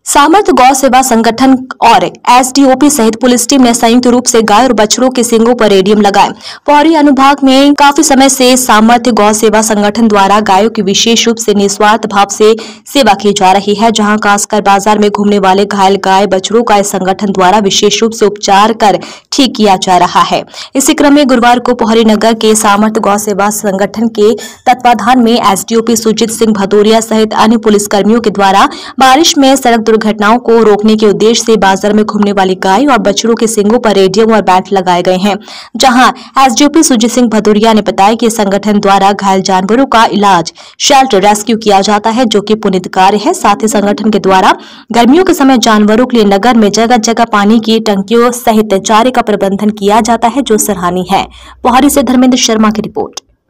सामर्थ गौ सेवा संगठन और एसडीओपी सहित पुलिस टीम ने संयुक्त रूप से गाय और बछड़ों के सींगों पर रेडियम लगाए। पौड़ी अनुभाग में काफी समय से सामर्थ गौ सेवा संगठन द्वारा गायों की विशेष रूप से निस्वार्थ भाव से सेवा की जा रही है, जहां खासकर बाजार में घूमने वाले घायल गाय बछड़ों का इस संगठन द्वारा विशेष रूप से उपचार कर ठीक किया जा रहा है। इसी क्रम में गुरुवार को पौड़ी नगर के सामर्थ गौ सेवा संगठन के तत्वाधान में एसडीओपी सुजीत सिंह भदौरिया सहित अन्य पुलिसकर्मियों के द्वारा बारिश में सड़क दुर्घटनाओं को रोकने के उद्देश्य से बाजार में घूमने वाली गाय और बछड़ों के सींगों पर रेडियम और बैट लगाए गए हैं। जहां एसडीओपी सुजीत सिंह भदौरिया ने बताया कि संगठन द्वारा घायल जानवरों का इलाज शेल्टर रेस्क्यू किया जाता है, जो कि पुनीत कार्य है। साथ ही संगठन के द्वारा गर्मियों के समय जानवरों के लिए नगर में जगह जगह पानी की टंकियों सहित चारे का प्रबंधन किया जाता है, जो सराहनीय है। पौड़ी से धर्मेंद्र शर्मा की रिपोर्ट।